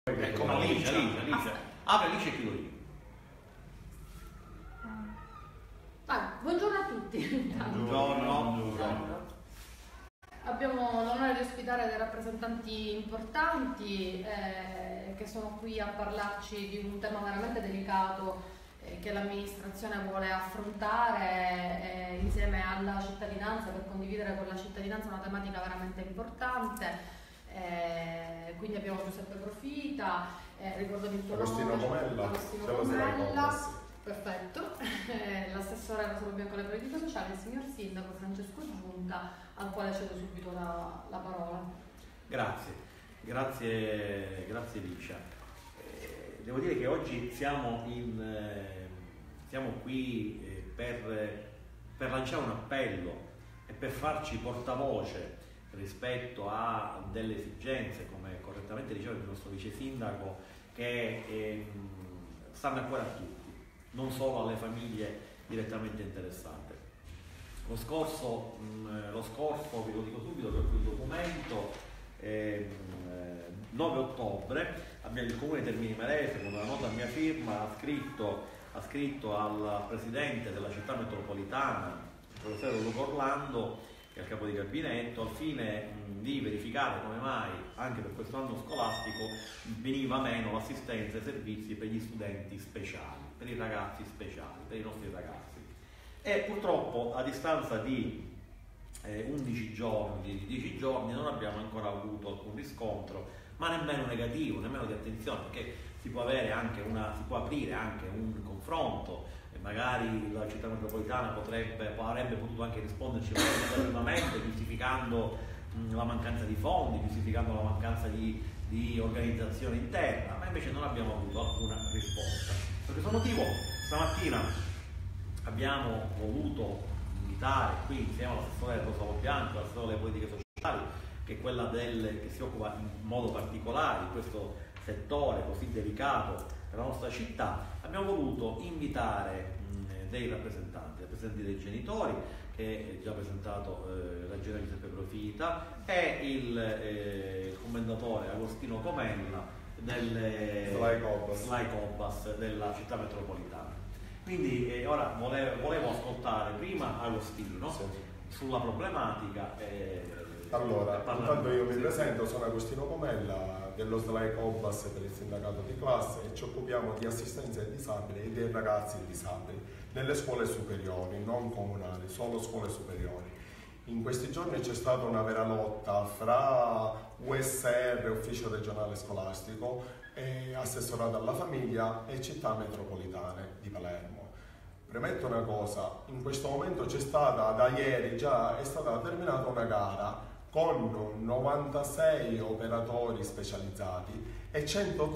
Ecco, ma Alice. Apre Alice e chiudo io. Buongiorno a tutti. Buongiorno. Abbiamo l'onore di ospitare dei rappresentanti importanti che sono qui a parlarci di un tema veramente delicato che l'amministrazione vuole affrontare insieme alla cittadinanza, per condividere con la cittadinanza una tematica veramente importante. Quindi abbiamo Giuseppe Profita, ricordo il tuo nome, Agostino Comella, perfetto, l'assessore alla salute bianco e alle politiche sociali, il signor sindaco Francesco Giunta, al quale cedo subito la parola. Grazie Licia. Devo dire che oggi siamo qui per lanciare un appello e per farci portavoce rispetto a delle esigenze, come correttamente diceva il nostro vice sindaco, che stanno a cuore a tutti, non solo alle famiglie direttamente interessate. Lo scorso, vi lo dico subito, per il documento 9 ottobre il Comune di Termini Imerese, con una nota a mia firma, ha scritto al Presidente della città metropolitana, il professor Luca Orlando, che è il capo di gabinetto, al fine di verificare come mai anche per questo anno scolastico veniva meno l'assistenza ai servizi per gli studenti speciali, per i ragazzi speciali, per i nostri ragazzi. E purtroppo a distanza di 11 giorni, di 10 giorni, non abbiamo ancora avuto alcun riscontro, ma nemmeno negativo, nemmeno di attenzione, perché si può aprire anche un confronto. Magari la città metropolitana avrebbe potuto anche risponderci prima, giustificando la mancanza di fondi, giustificando la mancanza di organizzazione interna, ma invece non abbiamo avuto alcuna risposta. Per questo motivo stamattina abbiamo voluto invitare qui, insieme all'assessore Rosa Bianco, l'assessore delle politiche sociali, che è quella che si occupa in modo particolare di questo settore così delicato della nostra città, abbiamo voluto invitare dei rappresentanti dei genitori, che è già presentato l'agente Giuseppe Profita, e il commendatore Agostino Comella del SLAI Cobas della città metropolitana. Quindi ora volevo ascoltare prima Agostino sulla problematica. Allora, intanto io mi presento, sono Agostino Comella dello SLAI Cobas per il sindacato di classe e ci occupiamo di assistenza ai disabili e dei ragazzi disabili nelle scuole superiori, non comunali, solo scuole superiori. In questi giorni c'è stata una vera lotta fra USR, Ufficio Regionale Scolastico, e Assessorato alla Famiglia e Città Metropolitane di Palermo. Premetto una cosa, in questo momento c'è stata, da ieri già è stata terminata una gara con 96 operatori specializzati e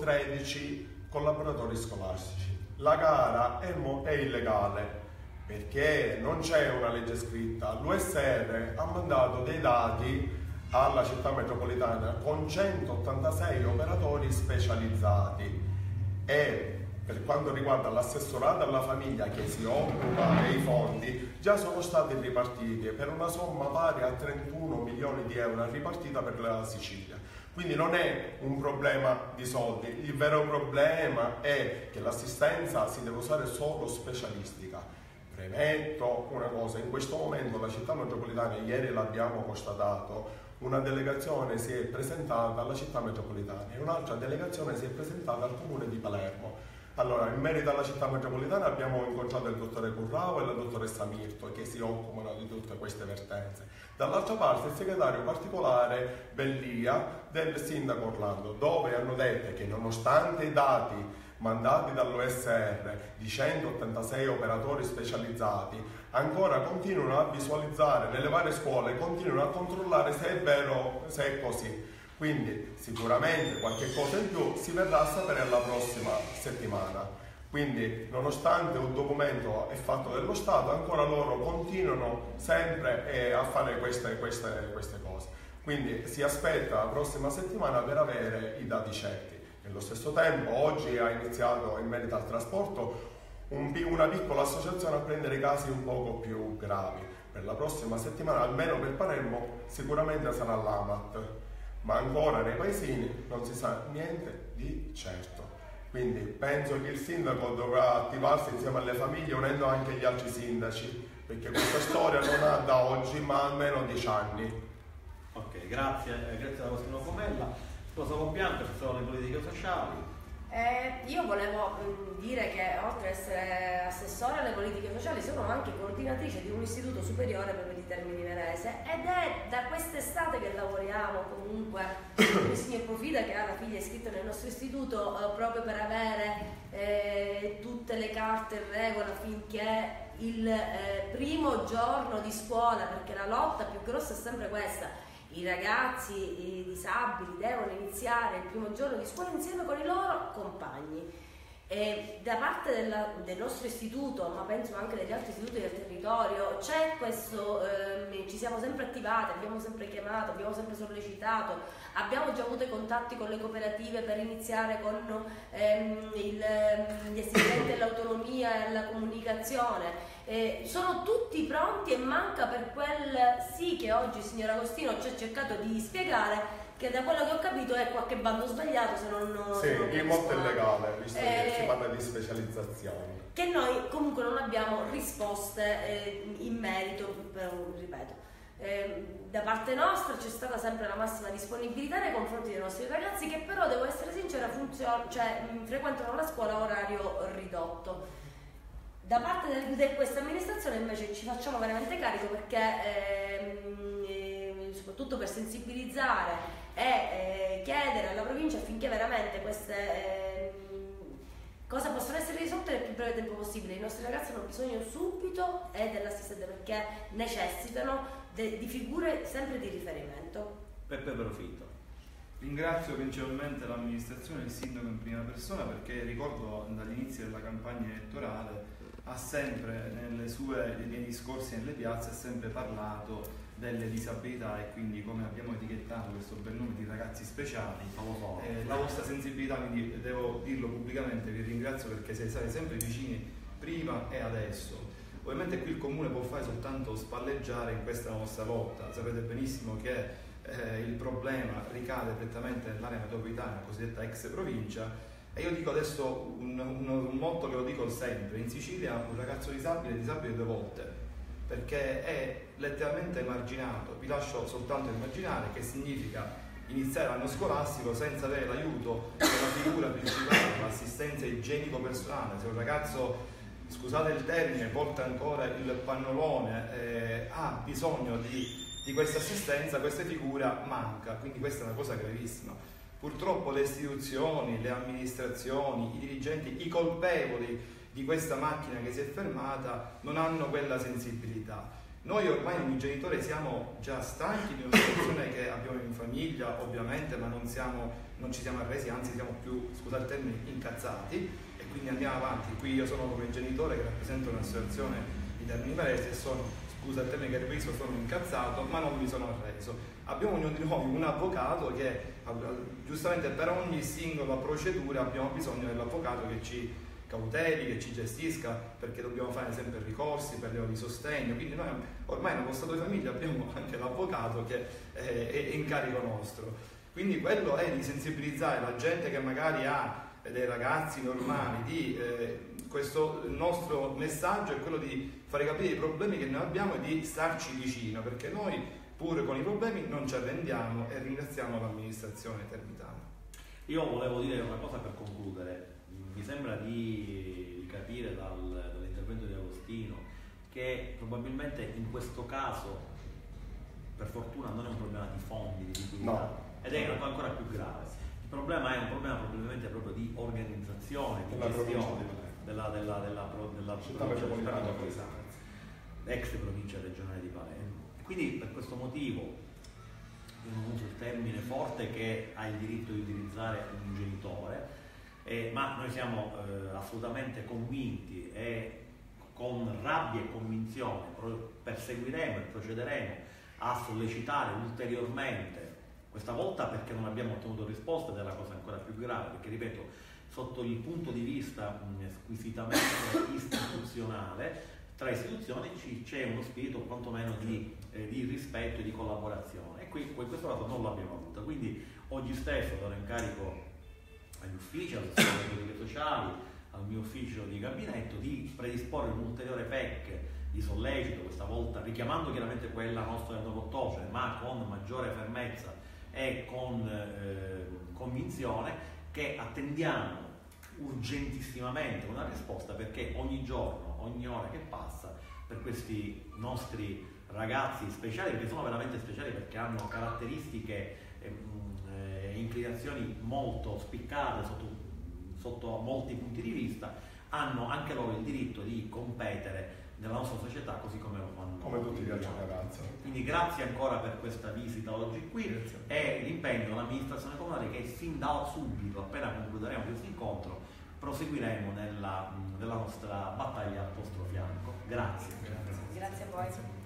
113 collaboratori scolastici. La gara è illegale perché non c'è una legge scritta. L'USR ha mandato dei dati alla città metropolitana con 186 operatori specializzati e per quanto riguarda l'assessorato alla famiglia che si occupa dei fondi, già sono stati ripartiti per una somma pari a 31 milioni di euro ripartita per la Sicilia. Quindi non è un problema di soldi, il vero problema è che l'assistenza si deve usare solo specialistica. Premetto una cosa, in questo momento la città metropolitana, ieri l'abbiamo constatato, una delegazione si è presentata alla città metropolitana e un'altra delegazione si è presentata al comune di Palermo. Allora, in merito alla città metropolitana abbiamo incontrato il dottore Currao e la dottoressa Mirto che si occupano di tutte queste vertenze. Dall'altra parte il segretario particolare Bellia del sindaco Orlando, dove hanno detto che nonostante i dati mandati dall'OSR di 186 operatori specializzati, ancora continuano a visualizzare nelle varie scuole, continuano a controllare se è vero, se è così. Quindi sicuramente qualche cosa in più si verrà a sapere la prossima settimana. Quindi nonostante un documento è fatto dello Stato, ancora loro continuano sempre a fare queste cose. Quindi si aspetta la prossima settimana per avere i dati certi. Nello stesso tempo oggi ha iniziato in merito al trasporto una piccola associazione a prendere i casi un poco più gravi. Per la prossima settimana, almeno per Palermo, sicuramente sarà l'AMAT. ma ancora nei paesini non si sa niente di certo. Quindi penso che il sindaco dovrà attivarsi insieme alle famiglie, unendo anche gli altri sindaci, perché questa storia non ha da oggi ma almeno 10 anni. Ok, grazie Agostino Comella. Sposa compianto, ci sono le politiche sociali. Io volevo dire che oltre ad essere assessore alle politiche sociali sono anche coordinatrice di un istituto superiore proprio di Termini Imerese, ed è da quest'estate che lavoriamo comunque con il signor Profida, che ha la figlia iscritta nel nostro istituto, proprio per avere tutte le carte in regola affinché il primo giorno di scuola, perché la lotta più grossa è sempre questa. I ragazzi i disabili devono iniziare il primo giorno di scuola insieme con i loro compagni. E da parte del nostro istituto, ma penso anche degli altri istituti del territorio, c'è questo, ci siamo sempre attivati, abbiamo sempre chiamato, abbiamo sempre sollecitato, abbiamo già avuto i contatti con le cooperative per iniziare con gli assistenti all'autonomia e alla comunicazione. Sono tutti pronti, e manca per quel sì che oggi il signor Agostino ci ha cercato di spiegare, che da quello che ho capito è qualche bando sbagliato, se non il molto è legale, visto che si parla di specializzazioni. Che noi comunque non abbiamo risposte in merito, ripeto. Da parte nostra c'è stata sempre la massima disponibilità nei confronti dei nostri ragazzi, che però, devo essere sincera, frequentano la scuola a orario ridotto. Da parte di questa amministrazione invece ci facciamo veramente carico, perché soprattutto per sensibilizzare e chiedere alla provincia affinché veramente queste cose possano essere risolte nel più breve tempo possibile. I nostri ragazzi hanno bisogno subito dell'assistente, perché necessitano di figure sempre di riferimento. Peppe Profitto. Ringrazio principalmente l'amministrazione e il sindaco in prima persona, perché ricordo dall'inizio della campagna elettorale ha sempre nei discorsi nelle piazze ha sempre parlato delle disabilità, e quindi, come abbiamo etichettato questo bel nome di ragazzi speciali, la vostra sensibilità, quindi devo dirlo pubblicamente, vi ringrazio perché siete stati sempre vicini prima e adesso. Ovviamente qui il comune può fare soltanto spalleggiare in questa nostra lotta. Sapete benissimo che il problema ricade prettamente nell'area metropolitana, cosiddetta ex provincia. E io dico adesso un motto che lo dico sempre: in Sicilia un ragazzo disabile è disabile 2 volte, perché è letteralmente emarginato. Vi lascio soltanto immaginare che significa iniziare l'anno scolastico senza avere l'aiuto della figura principale, l'assistenza igienico-personale. Se un ragazzo, scusate il termine, porta ancora il pannolone, ha bisogno di questa assistenza, questa figura manca, quindi questa è una cosa gravissima. Purtroppo le istituzioni, le amministrazioni, i dirigenti, i colpevoli di questa macchina che si è fermata non hanno quella sensibilità. Noi ormai come genitori siamo già stanchi di una situazione che abbiamo in famiglia, ovviamente, ma non ci siamo arresi, anzi siamo più, scusate il termine, incazzati, e quindi andiamo avanti. Qui io sono come genitore che rappresento un'associazione di Termini Imerese e sono, scusa il termine che ripeto, sono incazzato, ma non mi sono arreso. Abbiamo ognuno di noi un avvocato che, giustamente, per ogni singola procedura abbiamo bisogno dell'avvocato che ci cauteli, che ci gestisca, perché dobbiamo fare sempre ricorsi per le ore di sostegno. Quindi noi ormai nello stato di famiglia abbiamo anche l'avvocato che è in carico nostro. Quindi quello è di sensibilizzare la gente che magari ha dei ragazzi normali, questo nostro messaggio è quello di fare capire i problemi che noi abbiamo e di starci vicino, perché noi pure con i problemi non ci arrendiamo, e ringraziamo l'amministrazione termitana. Io volevo dire una cosa per concludere. Mi sembra di capire dall'intervento di Agostino che probabilmente in questo caso, per fortuna, non è un problema di fondi, di liquidità, no, ed è ancora più grave. Il problema è un problema probabilmente proprio di organizzazione, di gestione della città metropolitana, ex provincia regionale di Palermo. Quindi per questo motivo io non uso il termine forte che ha il diritto di utilizzare un genitore, ma noi siamo assolutamente convinti e con rabbia e convinzione perseguiremo e procederemo a sollecitare ulteriormente, questa volta perché non abbiamo ottenuto risposte, ed è la cosa ancora più grave, perché ripeto, sotto il punto di vista squisitamente istituzionale tra istituzioni c'è uno spirito quantomeno di rispetto e di collaborazione, e qui questo caso non l'abbiamo avuto. Quindi oggi stesso darò incarico agli uffici, alle politiche sociali, al mio ufficio di gabinetto, di predisporre un ulteriore PEC di sollecito, questa volta richiamando chiaramente quella nostra del 9 ottobre, ma con maggiore fermezza e con convinzione, che attendiamo urgentissimamente una risposta, perché ogni giorno, ogni ora che passa, per questi nostri ragazzi speciali, perché sono veramente speciali, perché hanno caratteristiche e inclinazioni molto spiccate sotto molti punti di vista, hanno anche loro il diritto di competere nella nostra società così come lo fanno come tutti gli altri ragazzi. Quindi grazie ancora per questa visita oggi qui, e l'impegno dell'amministrazione comunale che fin da subito, appena concluderemo questo incontro, proseguiremo nella nostra battaglia al vostro fianco. Grazie. Grazie a voi.